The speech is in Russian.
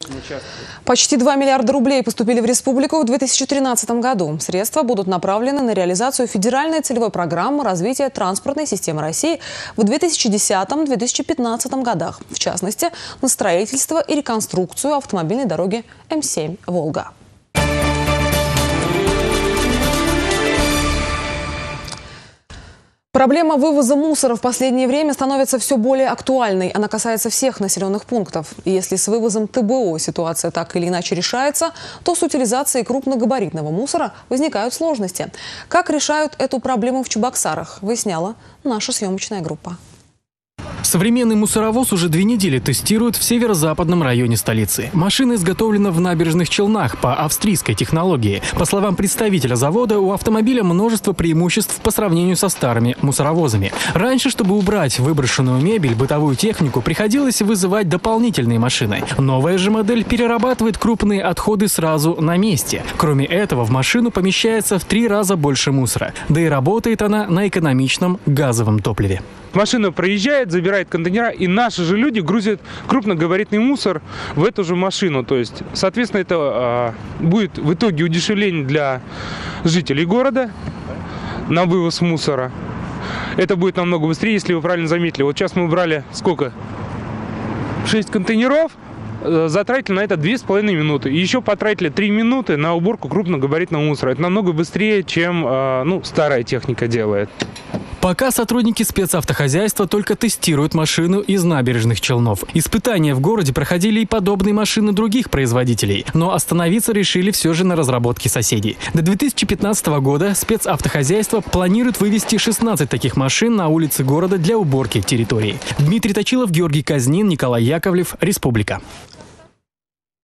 Почти 2 миллиарда рублей поступили в республику в 2013 году. Средства будут направлены на реализацию федеральной целевой программы развития транспортной системы России в 2010-2015 годах. В частности, на строительство и реконструкцию автомобильной дороги М7 «Волга». Проблема вывоза мусора в последнее время становится все более актуальной. Она касается всех населенных пунктов. И если с вывозом ТБО ситуация так или иначе решается, то с утилизацией крупногабаритного мусора возникают сложности. Как решают эту проблему в Чебоксарах, выясняла наша съемочная группа. Современный мусоровоз уже 2 недели тестируют в северо-западном районе столицы. Машина изготовлена в Набережных Челнах по австрийской технологии. По словам представителя завода, у автомобиля множество преимуществ по сравнению со старыми мусоровозами. Раньше, чтобы убрать выброшенную мебель, бытовую технику, приходилось вызывать дополнительные машины. Новая же модель перерабатывает крупные отходы сразу на месте. Кроме этого, в машину помещается в 3 раза больше мусора. Да и работает она на экономичном газовом топливе. Машина проезжает, забирает контейнера, и наши же люди грузят крупногабаритный мусор в эту же машину. То есть, соответственно, это будет в итоге удешевление для жителей города на вывоз мусора. Это будет намного быстрее, если вы правильно заметили. Вот сейчас мы брали сколько? 6 контейнеров. Затратили на это 2,5 минуты. И еще потратили 3 минуты на уборку крупногабаритного мусора. Это намного быстрее, чем старая техника делает. Пока сотрудники спецавтохозяйства только тестируют машину из Набережных Челнов. Испытания в городе проходили и подобные машины других производителей. Но остановиться решили все же на разработке соседей. До 2015 года спецавтохозяйство планирует вывести 16 таких машин на улицы города для уборки территории. Дмитрий Точилов, Георгий Казнин, Николай Яковлев, Республика.